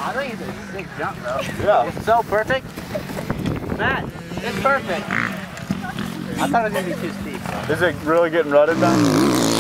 I think it's a sick jump, bro. Yeah. It's so perfect. Matt, it's perfect. I thought it was going to be too steep. Is it really getting rutted now?